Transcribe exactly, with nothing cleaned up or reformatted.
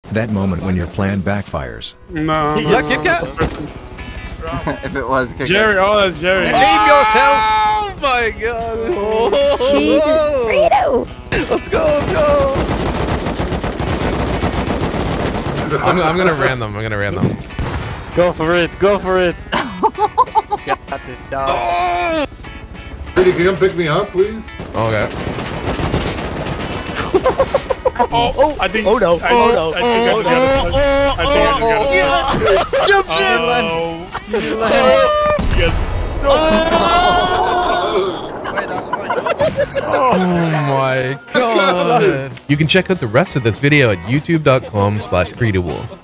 That moment when your plan backfires. No. Is that Kit Kat? If it was Kit Jerry, Kat. oh, that's Jerry. Name yourself! Oh my god. Oh. Jesus, Frito! Let's go, let's go. I'm, I'm gonna ram them. I'm gonna ram them. Go for it, go for it. Got it down. Pretty, can you come pick me up, please? Okay. Oh, oh, I think. Oh no. I, Oh no. I think I just got a I think I just got a Jump ship. Oh, Oh my god. You can check out the rest of this video at youtube dot com slash Friduwulf.